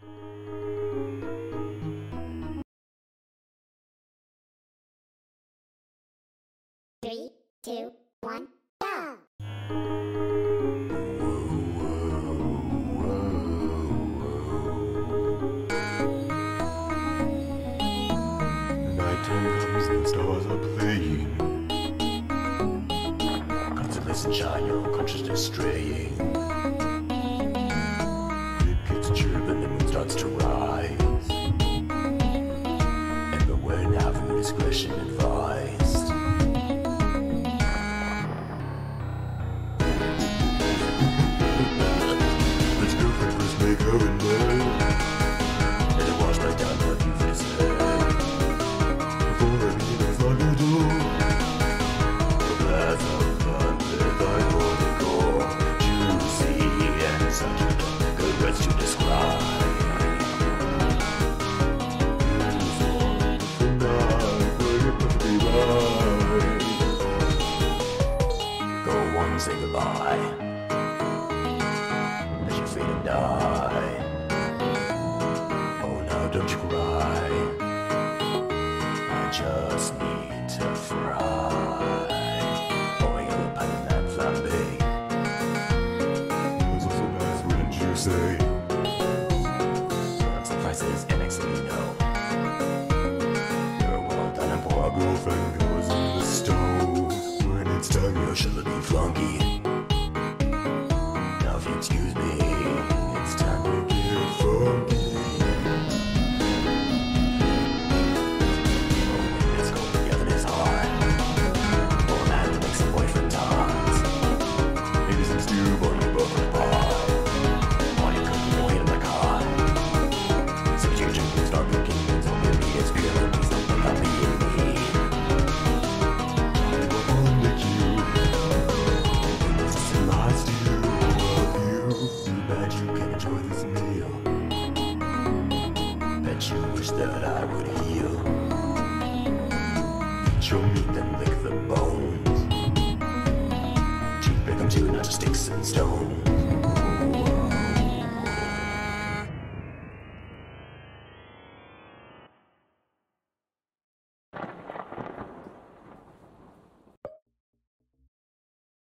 Three, two, one, go! Nighttime comes and the stars are playing. Constantly sunshine, your consciousness straying. Crickets chirp and the moon starts to rise. And the word have your discretion advised. Let's go first, make up in bed. And it wash right down what you've just said. Before everything is like a door. The path of fun with thy body core. Juicy and such good words to describe. The night where you're perfectly right. Go on, say goodbye. Let your fade and die. Oh, now don't you cry. I just need to fry. Pouring out a pan in that flambe. Those are so nice, wouldn't you say? Some surprises and next thing you know, you're well done and poor girlfriend goes in the stove. When it's time, you're shall be flunky. Now if you excuse me, it's time to get funky. It's cold together, it's hard. Or a man to make some boyfriend times. Maybe some stew, but you both apart. While you're cooking away in the car. Sip your drink and start cooking. It's all me, it's feeling me, something about me and me. I will under you. This lies to you, love you. Too bad you can't enjoy this meal. Bet you wish that I would heal. Eat your meat and lick the bones. Cheap break them too, not just sticks and stones.